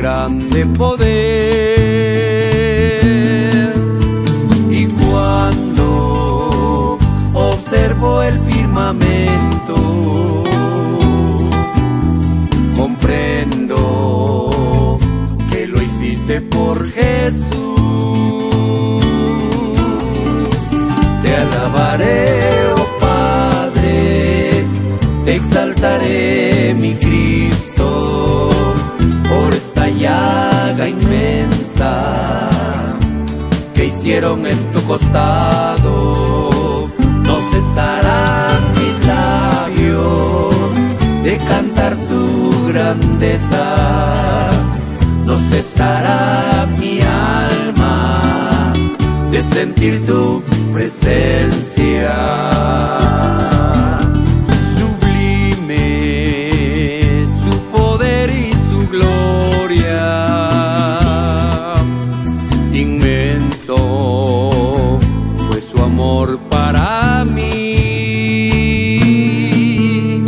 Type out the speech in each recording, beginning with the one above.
grande poder. Y cuando observo el firmamento, comprendo que lo hiciste por Jesús. Te alabaré, oh Padre, te exaltaré, mi Cristo, por esta llaga inmensa que hicieron en tu costado. No cesarán mis labios de cantar tu grandeza, no cesará mi alma de sentir tu presencia. Sublime su poder y su gloria, inmenso fue su amor para mí.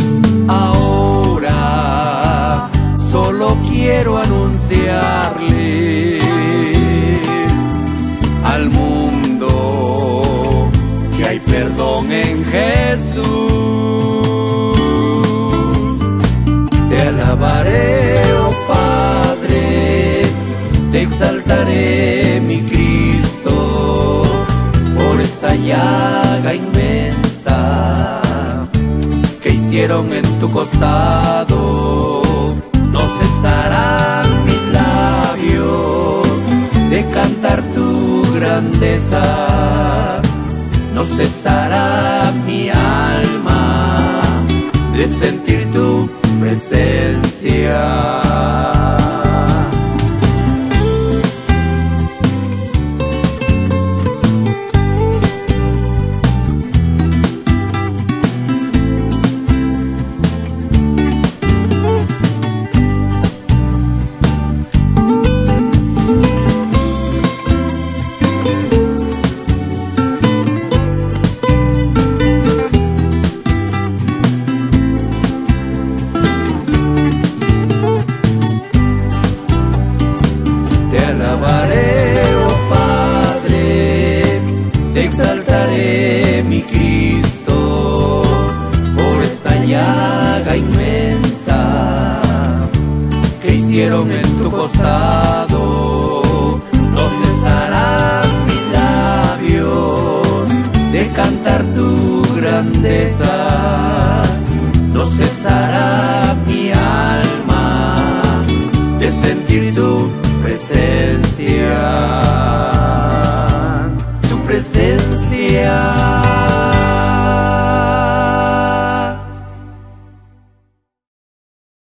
Ahora solo quiero anunciarle al mundo que hay perdón en Jesús. Te alabaré, oh Padre, te exaltaré, mi Cristo, por esa llaga inmensa que hicieron en tu costado. No cesarán mis labios de cantar tu grandeza, no cesará mi alma de sentir tu presencia. Te alabaré, oh Padre, te exaltaré, mi Cristo, por esta llaga inmensa que hicieron en tu costado. No cesarán mis labios de cantar tu grandeza, no cesará mi alma de sentir tu presencia.